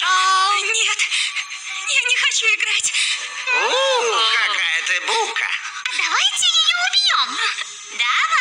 Нет, я не хочу играть. Какая ты бука. Давайте ее убьем. Давай.